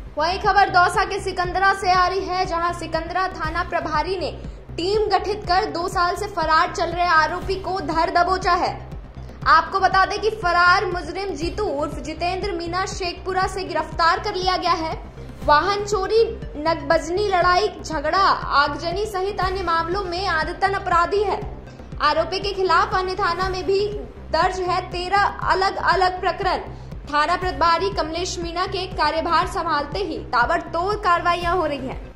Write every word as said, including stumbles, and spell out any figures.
वही खबर दौसा के सिकंदरा से आ रही है, जहां सिकंदरा थाना प्रभारी ने टीम गठित कर दो साल से फरार चल रहे आरोपी को धर दबोचा है। आपको बता दें कि फरार मुजरिम जीतू उर्फ जितेंद्र मीना शेखपुरा से गिरफ्तार कर लिया गया है। वाहन चोरी, नकबजनी, लड़ाई झगड़ा, आगजनी सहित अन्य मामलों में आदतन अपराधी है। आरोपी के खिलाफ अन्य थाना में भी दर्ज है तेरह अलग अलग प्रकरण। थाना प्रभारी कमलेश मीना के कार्यभार संभालते ही ताबड़तोड़ कार्रवाइयां हो रही हैं।